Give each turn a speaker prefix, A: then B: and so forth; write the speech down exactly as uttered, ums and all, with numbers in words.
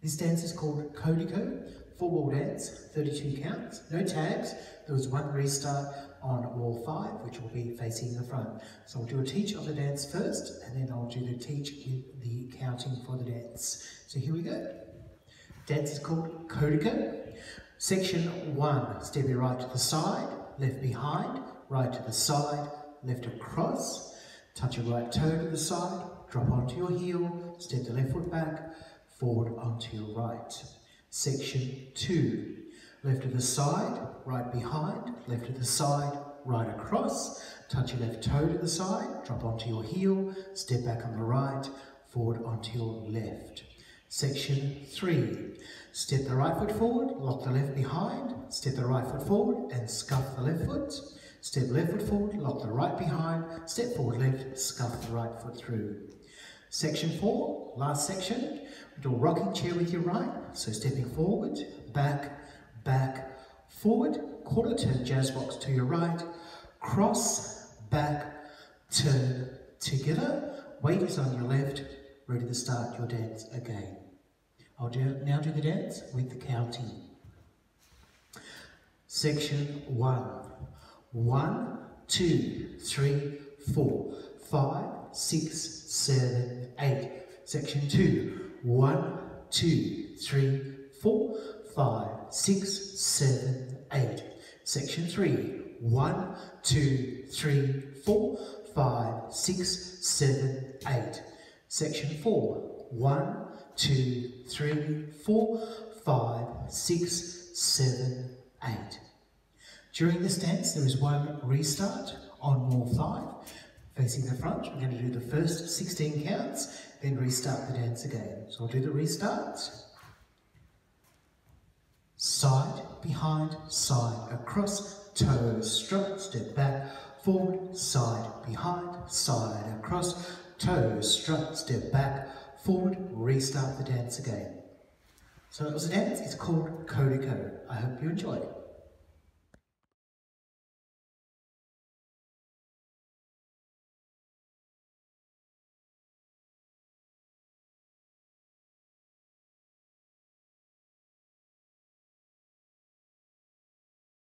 A: This dance is called Codigo, four-wall dance, thirty-two counts, no tags. There was one restart on wall five, which will be facing the front. So I'll do a teach of the dance first, and then I'll do the teach with the counting for the dance. So here we go. Dance is called Codigo. Section one, step your right to the side, left behind, right to the side, left across, touch your right toe to the side, drop onto your heel, step the left foot back, forward onto your right. Section two, left to the side, right behind, left to the side, right across, touch your left toe to the side, drop onto your heel, step back on the right, forward onto your left. Section three, step the right foot forward, lock the left behind, step the right foot forward and scuff the left foot, step left foot forward, lock the right behind, step forward left, scuff the right foot through. Section four, last section, we do a rocking chair with your right, so stepping forward, back, back, forward, quarter turn jazz box to your right, cross, back, turn, together, weight is on your left, ready to start your dance again. I'll do, now do the dance with the counting. Section one. One, two, three, four, five, six, seven, eight. Section two. One, two, three, four, five, six, seven, eight. Section three. One, two, three, four, five, six, seven, eight. Section four. One, two, three, four, five, six, seven, eight. During this dance, there is one restart on wall five, facing the front. We're going to do the first sixteen counts, then restart the dance again. So I'll do the restart. Side, behind, side, across, toes, strut, step back, forward, side, behind, side, across, toes, strut, step back, forward, restart the dance again. So that was the dance. It's called Codigo. I hope you enjoyed it.